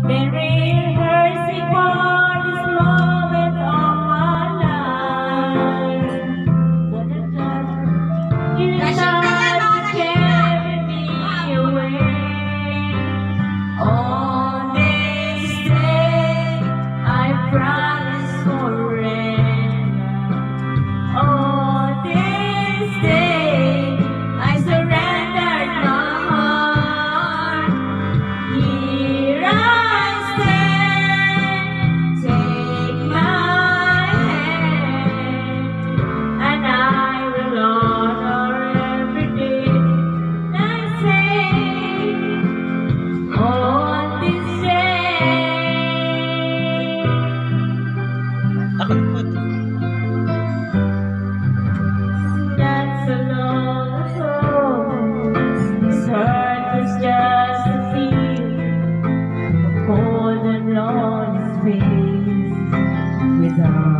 been rehearsing for this moment all my life. But the time you start to carry me away. On this day, I promise forever. On this day, I surrendered my heart. Here I stand, take my hand, and I will honor every day I say. On this day, not so long ago, this heart was just a field of cold and lonely space without